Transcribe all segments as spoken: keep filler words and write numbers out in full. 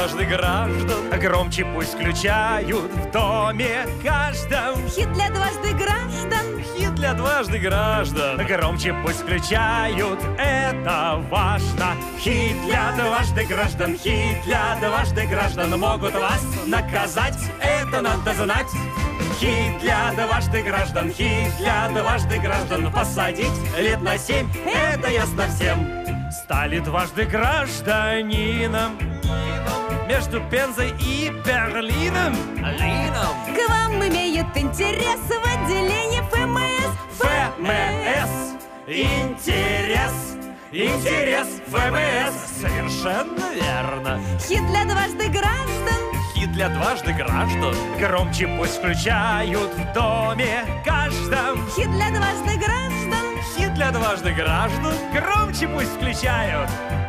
дважды граждан. Громче пусть включают в доме каждом. Хит для дважды граждан. Хит для дважды граждан. Громче пусть включают, это важно. Хит для дважды граждан. Хит для дважды граждан. Могут вас наказать, это надо знать. Хит для дважды граждан. Хит для дважды граждан. Посадить лет на семь, это ясно всем. Стали дважды гражданином между Пензой и Берлином. Лином. К вам имеют интерес в отделении ФМС. ФМС. Интерес. Интерес ФМС. Совершенно верно. Хит для дважды граждан. Хит для дважды граждан. Громче пусть включают в доме каждом. Хит для дважды граждан. Хит для дважды граждан. Громче пусть включают,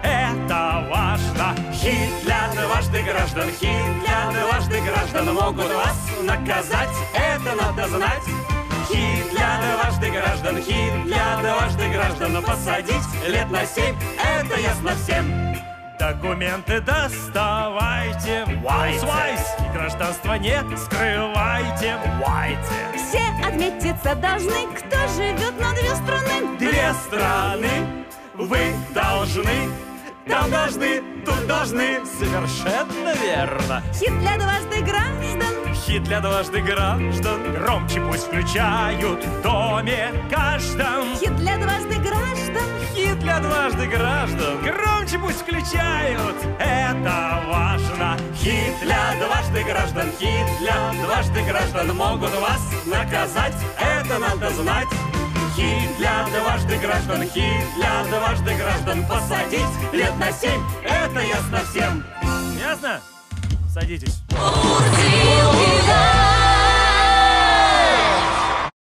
это важно. Хит для дважды граждан. Хит для дважды граждан. Могут вас наказать, это надо знать. Хит для дважды граждан. Хит для дважды граждан. Посадить лет на семь, это ясно всем. Документы доставайте, вайс, вайс. Гражданство не скрывайте, вайте. Все отметиться должны, кто живет на две страны. Две страны вы должны, там должны, тут должны. Совершенно верно. Хит для дважды граждан. Хит для дважды граждан. Громче пусть включают в доме каждом. Хит для дважды граждан. Хит для дважды граждан. Громче пусть включают, это важно. Хит для дважды граждан. Хит для дважды граждан. Могут вас наказать, это надо знать. Хит для дважды граждан. Хит для дважды граждан. Посадить лет на семь, это ясно всем. Ясно? Садитесь.